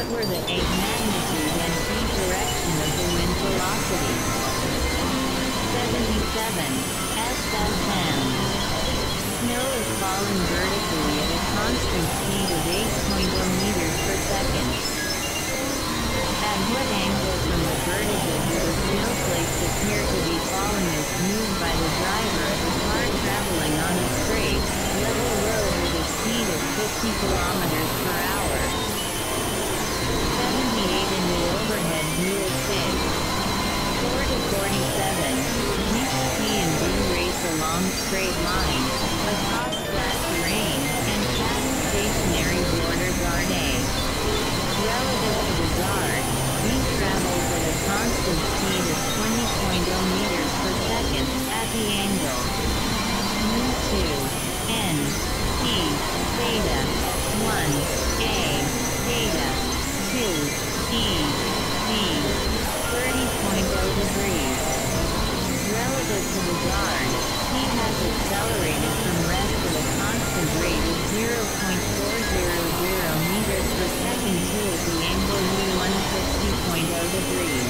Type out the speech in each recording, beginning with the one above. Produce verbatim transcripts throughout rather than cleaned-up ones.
were the eight magnitude and speed direction of the wind velocity? seventy-seven. S S M. Snow is falling vertically at a constant speed of eight point zero meters per second. At what angle from the vertical do the snowflakes appear to be falling as moved by the driver of a car traveling on a straight, level road at a speed of fifty kilometers per hour? seventy-eight. In the overhead view of fish. four to forty-seven. Each C and D race along straight lines, across flat terrain, and past stationary border guard A. Relative to the guard, B travels at a constant speed of twenty point zero meters per second, at the angle mu two, N, E, theta, one, A, theta, two, E, B, thirty point zero degrees. Relative to the guard, P has accelerated from rest at a constant rate of zero point four zero zero meters per second to at the angle U one hundred sixty point zero degrees.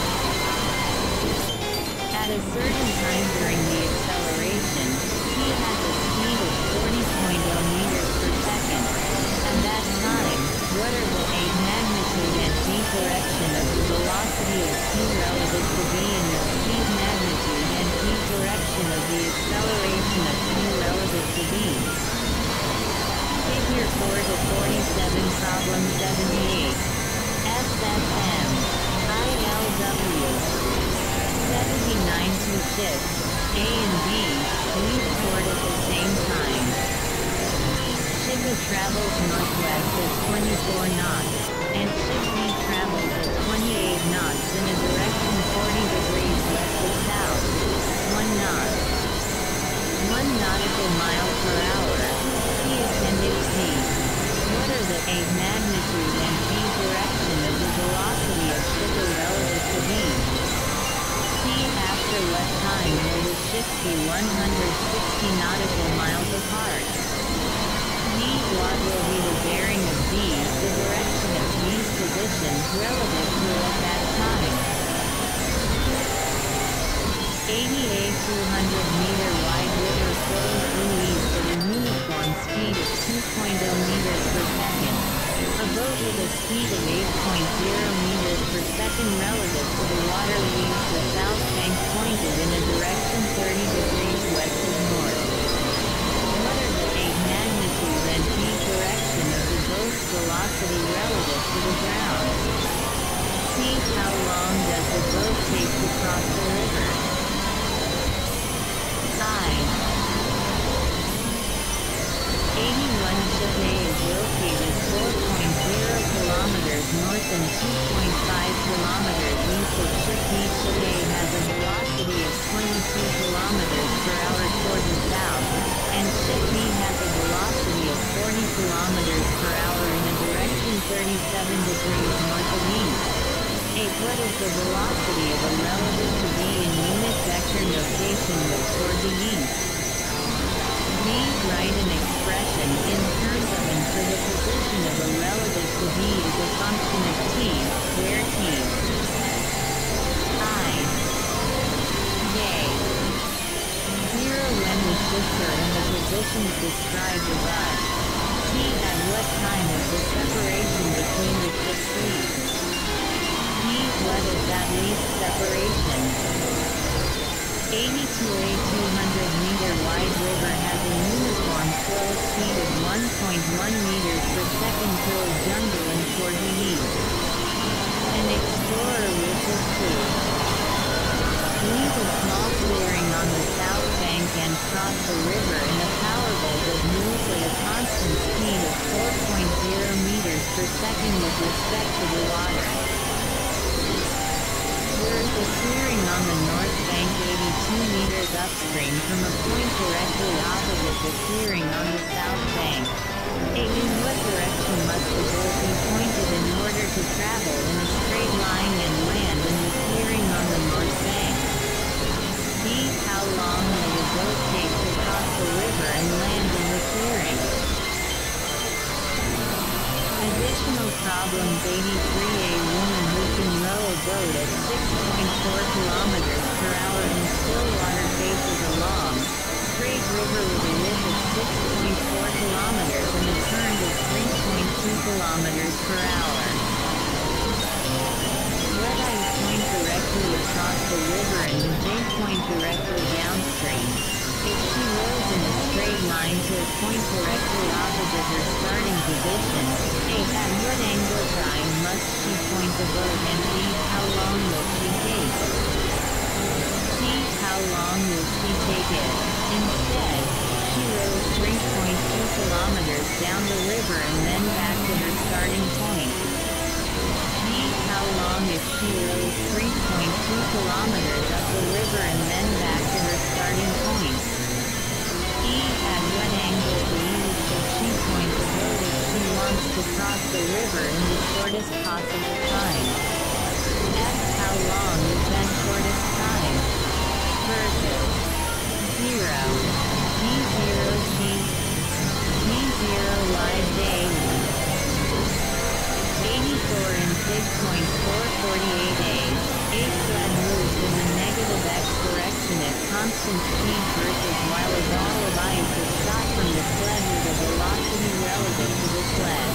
At a certain time during the acceleration, P has a speed of forty point zero meters per second. At that time, what are the eight magnitude and d direction of the velocity of P relative to v and the speed magnitude and d direction of the acceleration of P relative to v? Figure four to forty-seven. Problem seventy-eight. S S M. I L W. seventy-nine to six. A and B leave port at the same time. Shiba travels northwest at twenty-four knots, and ship B travels at twenty-eight knots in a direction forty degrees west of south, one knot. one nautical mile per hour. See Appendix D. What are the eight magnitude and v direction of the velocity of Shiba relative to v? See after what time will the ships be one hundred sixty nautical miles apart? V. What will be the bearing of V, the direction of V's position relative to at that time? eighty-eight two hundred meter wide river flows due east at a uniform speed of two point zero meters per second. A boat with a speed of eight point zero meters per second relative to the water leaves the south bank pointed in a direction thirty degrees west of north. What are the eight magnitude and v direction of the boat's velocity relative to the ground? See how long does the boat take to cross the river? I. eighty-one. Ship A is located four point zero kilometers north and two point five kilometers east of ship B. Ship A has a velocity of twenty-two kilometers per hour toward the south, and ship B has a velocity of forty kilometers per hour in a direction thirty-seven degrees north of east. eight. What is the velocity of a relative to v in unit vector notation with toward the east? V. Write an expression in terms of and for the position of a relative to v is a function of t, where t. I. J. zero. When the ships are in the positions described above. T. At what time is the separation between the ships least? What is that least separation? eighty-two. A two hundred meter wide river has a uniform flow speed of one point one meters per second through a jungle and toward the east. An explorer wishes to leave a small clearing on the south bank and cross the river in a powerboat that moves at a constant speed of four point zero meters per second with respect to the water. There is a clearing on the north bank eighty-two meters upstream from a point directly opposite the clearing on the south bank. A. In what direction must the boat be pointed in order to travel in a straight line and land in the clearing on the north bank? B. How long will the boat take to cross the river and land in the clearing? Additionally, Additional problems. eighty-three. A woman who can row a boat at six point four kilometers per hour in still water faces a long, straight river with a width of six point four kilometers and a current of three point two kilometers per hour. Let I point directly across the river and J point directly downstream. If she rows in a straight line to a point directly opposite her starting position, A. At what angle time must she point the boat, and B. How long will she take? C. How long will she take it? Instead, she rows three point two kilometers down the river and then back to her starting point. D. How long if she rows three point two kilometers up the river and then back to her starting point? E. At what angle to use should she point the boat if she wants to cross the river in the shortest possible time? F. How long is that shortest time? Versus zero. D zero T D zero live daily. eighty-four in six point four four eight A. A sled moves in the negative x direction at constant speed versus while a ball of ice is shot from the sled with a velocity relative to the sled.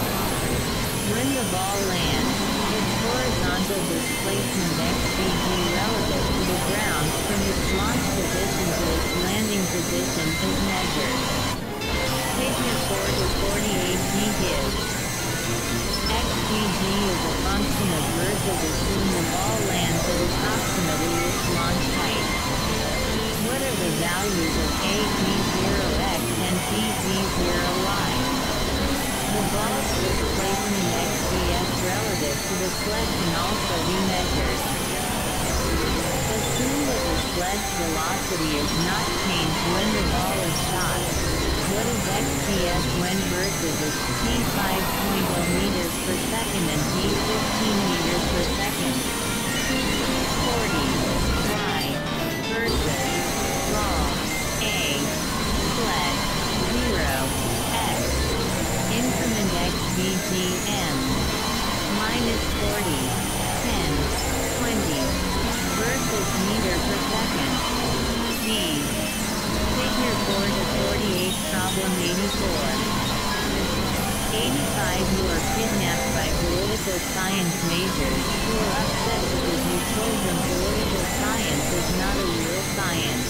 When the ball lands, its horizontal displacement xvg relative to the ground from its launch position to its landing position is measured. Figure four to forty-eight G gives xvg is a function of versus assume the ball lands at approximately its launch height. What are the values of A v zero x and B v zero y? The ball's displacement xvs relative to the sled can also be measured. Assume that the sled's velocity is not changed when the ball is shot. What is xvs when versus is t five point zero meters per second and t fifteen meters per second? forty. Y. Versus. Ball. A. Sled. zero. X. Increment xvg m. Minus forty. ten. twenty. Versus meter per second. D. Figure four to forty-eight. Problem eighty-four. eighty-five. You are kidnapped by political science majors, who are upset because you told them political science is not a real science.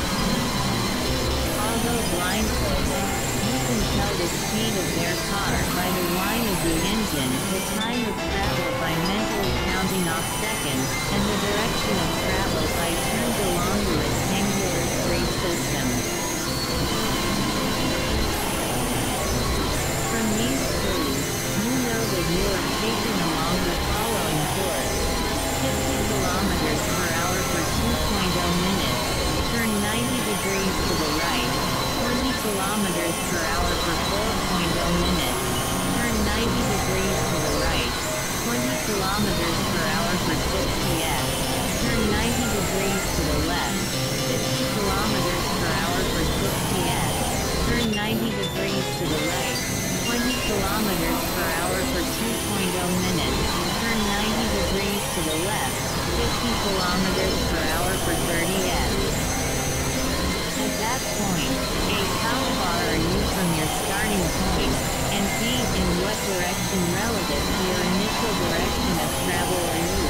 Although blindfolded, you can tell the speed of their car by the whine of the engine, the time of travel by mentally counting off seconds, and the direction of travel by turns along the rectangular straight system. From these clues, you know that you are taken along the following course: fifty kilometers per hour for two point zero minutes, turn ninety degrees to the right, twenty kilometers per hour for four point zero minutes, turn ninety degrees to the right, twenty kilometers per hour for sixty f, turn ninety degrees to the left, fifty kilometers per hour for sixty f, turn ninety degrees to the right, twenty kilometers per hour for two point zero minutes, turn ninety degrees to the left, fifty kilometers per hour for thirty f. At that point, A. How far are you from your starting point, and B. In what direction relative to your initial direction of travel are you?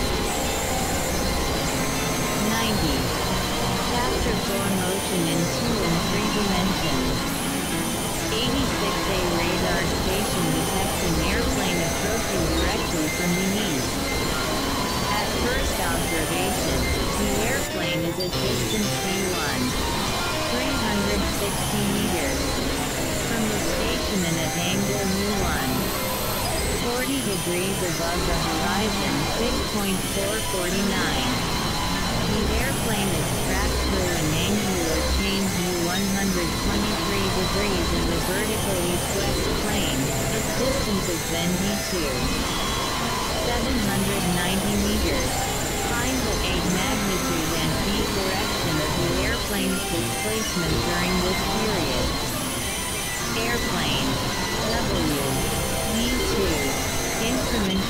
ninety. Chapter four. Motion in two and three dimensions. eighty-six. A radar station detects an airplane approaching directly from the east. At first observation, the airplane is at distance v one. three hundred sixty meters. From the station and at angle mu one. forty degrees above the horizon, six point four four nine. The airplane is tracked through an angular change mu one hundred twenty-three degrees in the vertical east-west plane. Its distance is then v two. seven hundred ninety meters. Find the A magnitude and B direction of the airplane's displacement during this period. Airplane W V two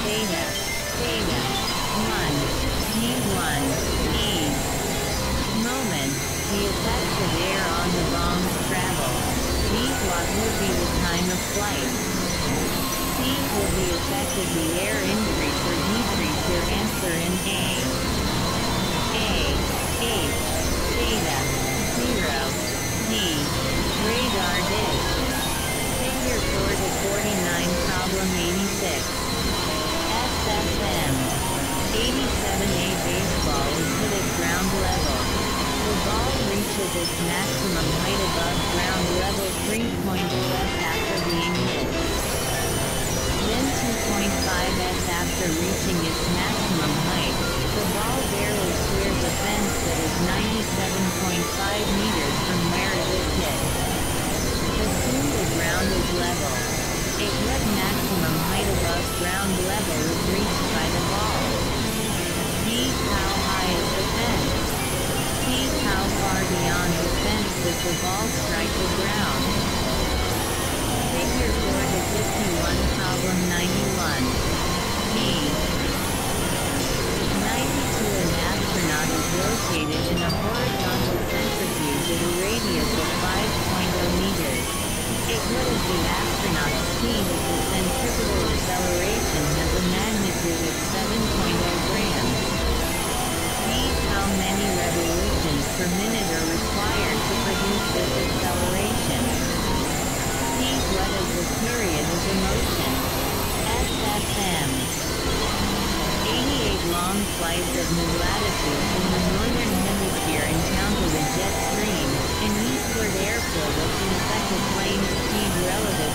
theta, theta, one, d one, ease. Moment, the effects of air on the bomb's travel. V, what will be the time of flight? C, will the effect of the air increase or decrease your answer in A? A, H, theta, zero, D, radar dish. Figure four to forty-nine, problem eighty-six. S F M. eighty-seven A, baseball is hit at ground level. The ball reaches its maximum height above ground level three point two s after being hit. Then two point five s after reaching its maximum height, the ball barely clears a fence that is ninety-seven point five meters from where it was hit. Assume the ground is level. At what maximum height above ground level is reached by the ball? B, how high is the fence? C, how far beyond the fence does the ball strike the ground? Figure four to fifty-one, problem ninety-one. B. ninety-two, an astronaut is rotated in a horizontal centrifuge at a radius of five point zero meters. At what is the astronaut's speed if the centripetal acceleration has a magnitude of seven point zero grams? B, how many revolutions per minute are required to produce this acceleration? C, what is the period of the motion? S F M. eighty-eight long flights of new latitudes in the northern hemisphere encounter the jet stream, an eastward airflow that can affect a plane's speed relative